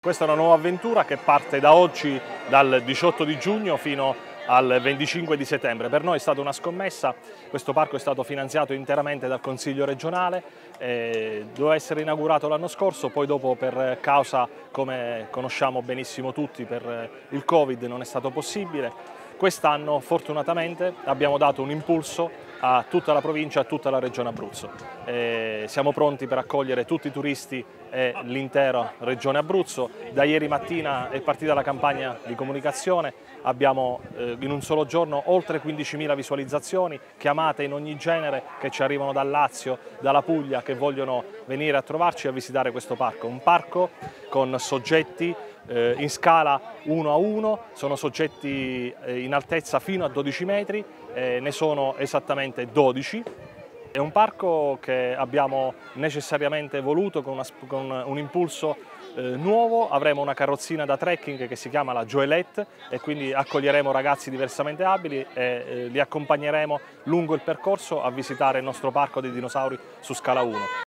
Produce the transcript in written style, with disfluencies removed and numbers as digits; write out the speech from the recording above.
Questa è una nuova avventura che parte da oggi, dal 18 di giugno fino al 25 di settembre. Per noi è stata una scommessa, questo parco è stato finanziato interamente dal Consiglio regionale, doveva essere inaugurato l'anno scorso, poi dopo per causa, come conosciamo benissimo tutti, per il Covid non è stato possibile. Quest'anno fortunatamente abbiamo dato un impulso a tutta la provincia e a tutta la regione Abruzzo. Siamo pronti per accogliere tutti i turisti e l'intera regione Abruzzo. Da ieri mattina è partita la campagna di comunicazione, abbiamo in un solo giorno oltre 15.000 visualizzazioni, chiamate in ogni genere che ci arrivano dal Lazio, dalla Puglia, che vogliono venire a trovarci e a visitare questo parco. Un parco con soggetti in scala 1:1, sono soggetti in altezza fino a 12 metri, ne sono esattamente 12. È un parco che abbiamo necessariamente voluto con un impulso nuovo. Avremo una carrozzina da trekking che si chiama la Joelette e quindi accoglieremo ragazzi diversamente abili e li accompagneremo lungo il percorso a visitare il nostro parco dei dinosauri su scala 1.